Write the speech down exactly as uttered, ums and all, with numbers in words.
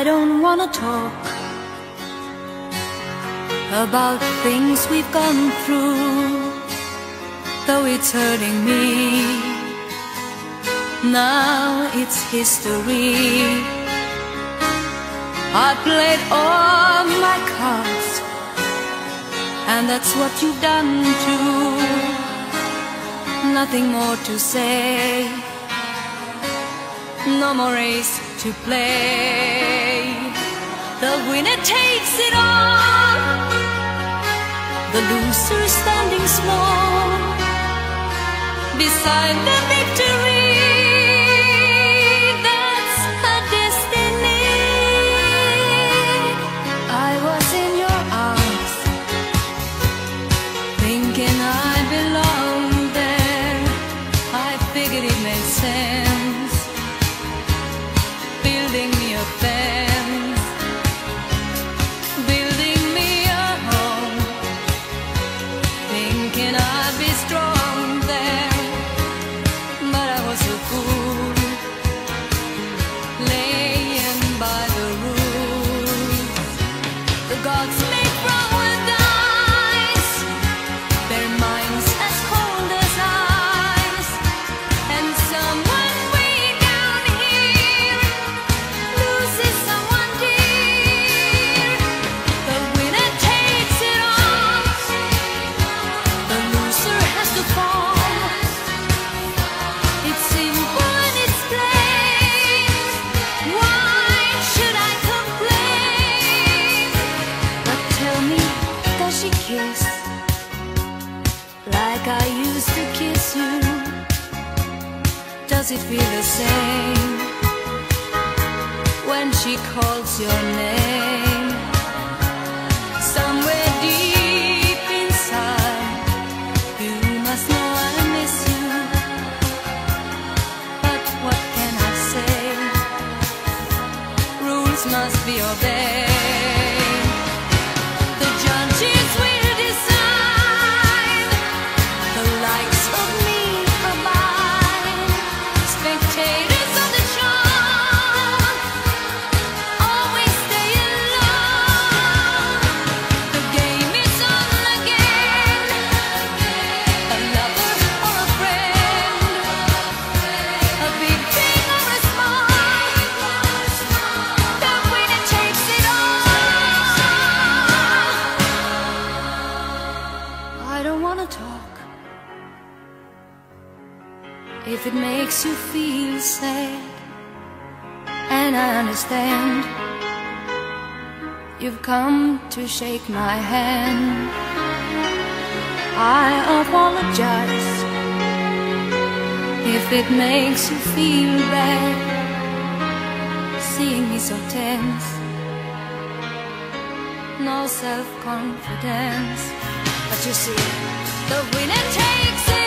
I don't wanna talk about things we've gone through, though it's hurting me. Now it's history. I played all my cards, and that's what you've done too. Nothing more to say, no more race to play. The winner takes it all, the loser standing small beside the victory. That's her destiny. I was in your arms, thinking I belonged there. I figured it made sense, building me a fence, building me a home, thinking I'd be strong there. But I was a fool, laying by the rules. The gods made from with ice, their minds as cold as ice. And someone way down here loses someone dear. The winner takes it all, the loser has to fall. It's simple and it's plain. Why should I complain? But tell me, does she kiss like I used to kiss you? Does it feel the same when she calls your name? Somewhere deep inside, you must know I miss you. But what can I say? Rules must be obeyed. The judges will decide, the likes of me abide. Spectators of the show always stay alone. The game is on again, a lover or a friend, a big thing or a small, the winner takes it all. I don't wanna talk if it makes you feel sad, and I understand. You've come to shake my hand. I apologize if it makes you feel bad, seeing me so tense, no self-confidence. But you see, the winner takes it